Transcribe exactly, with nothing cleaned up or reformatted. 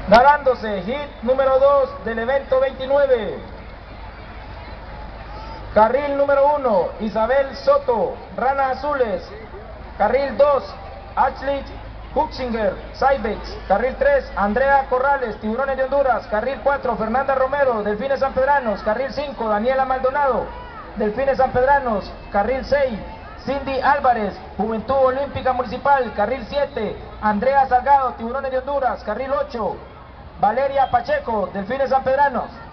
Nadándose, hit número dos del evento veintinueve. Carril número uno, Isabel Soto, Ranas Azules. Carril dos, Ashley Huxinger, Cybex. Carril tres, Andrea Corrales, Tiburones de Honduras. Carril cuatro, Fernanda Romero, Delfines Sanpedranos. Carril cinco, Daniela Maldonado, Delfines Sanpedranos. Carril seis, Cindy Álvarez, Juventud Olímpica Municipal. Carril siete, Andrea Salgado, Tiburones de Honduras. Carril ocho, Valeria Pacheco, Delfines Sanpedranos.